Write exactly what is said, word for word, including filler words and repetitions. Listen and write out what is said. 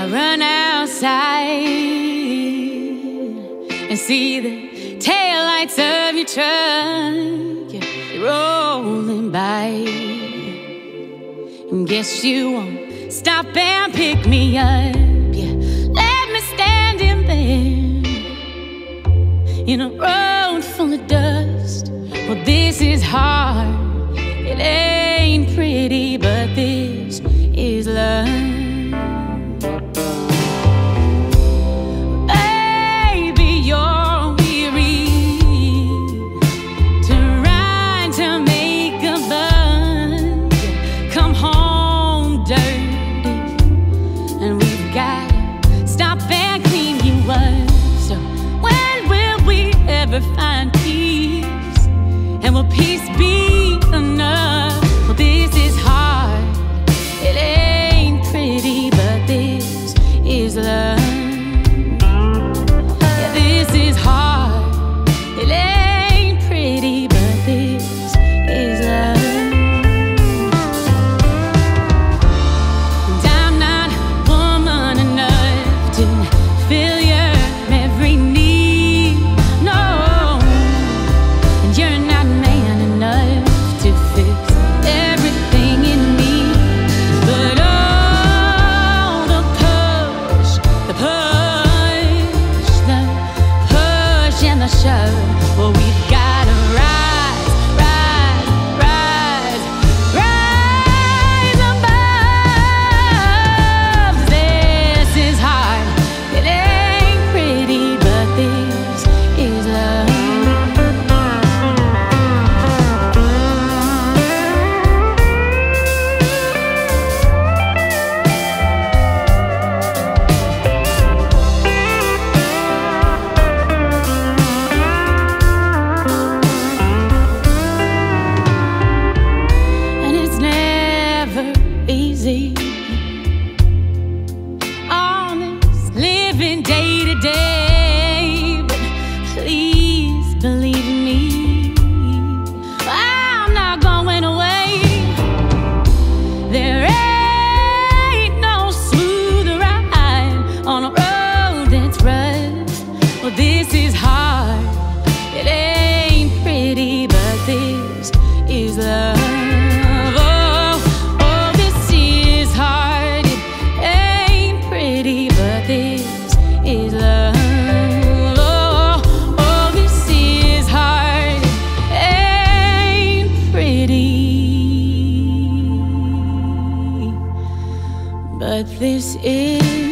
run outside and see the taillights of your truck rolling by, and guess you won't stop and pick me up. You let me standing there in a road full of dust. Well, this is hard, it ain't pretty, but this is love. Find peace, and will peace be enough? Well, this is hard, it ain't pretty, but this is love. Yeah, this is hard, it ain't pretty, but this is love. And I'm not woman enough to fill your every need. Well, we've gotta rise, rise, rise, rise above. This is hard, it ain't pretty, but this is love. Easy, honest, living day to day, but please believe me, I'm not going away. There ain't no smooth ride on a road that's rough. Well, this is hard, it ain't pretty, but this is love. But this is